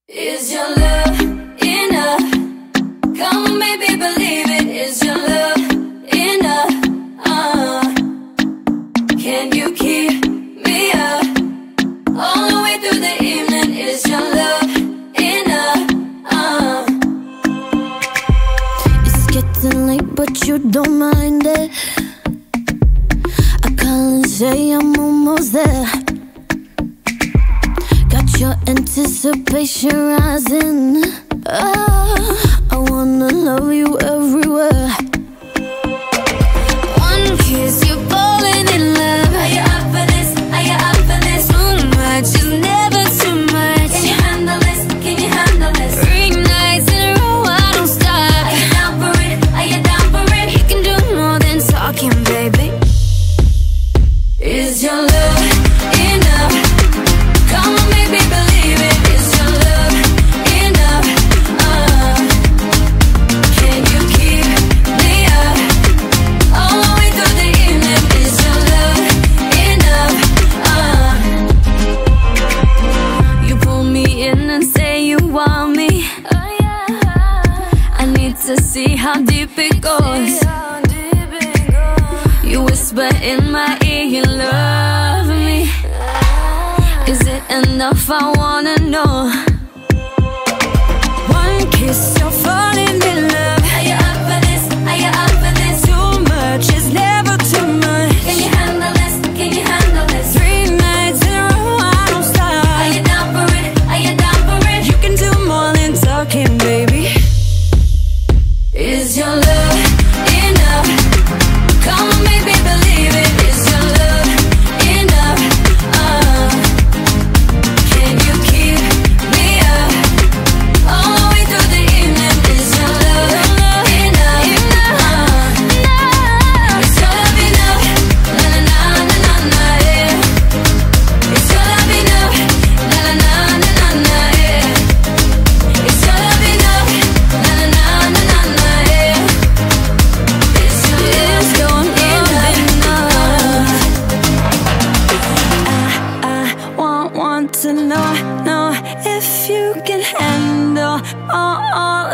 Is your love enough? Come on, baby, believe it. Is your love enough? Can you keep me up all the way through the evening? Is your love enough? It's getting late, but you don't mind it. I call and say I'm almost there. Got your anticipation rising. I wanna love you everywhere. One kiss, you're falling in love. Are you up for this? Are you up for this? Too much is never too much. Can you handle this? Can you handle this? 3 nights in a row, I don't stop. Are you down for it? Are you down for it? You can do more than talking, baby. Is your love enough? Come on, baby, believe it. Is your love enough? Can you keep me up all the way through the evening? Is your love enough? You pull me in and say you want me. I need to see how deep it goes. You whisper in my ear you love me. Is it enough? I wanna know. One kiss, you're falling in love. Are you up for this? Are you up for this? Too much is never too much. Can you handle this? Can you handle this? 3 nights in a row, I don't stop. Are you down for it? Are you down for it? You can do more than talking, baby. Is your love enough? Come on, baby, believe it. Is your love enough? Can you keep me up all the way through the evening? Is your love enough? Is your love enough? Na na na na na yeah. Is your love enough? Na na na na na yeah. Is your love enough? Na na na na na yeah. Is your love enough? Want to know if you can handle all